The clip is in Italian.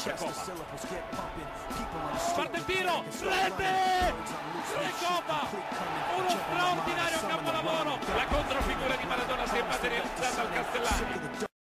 Supercoppa. Parte il tiro, rete! Recopa! Uno straordinario capolavoro! La controfigura di Maradona si è materializzata al Castellani.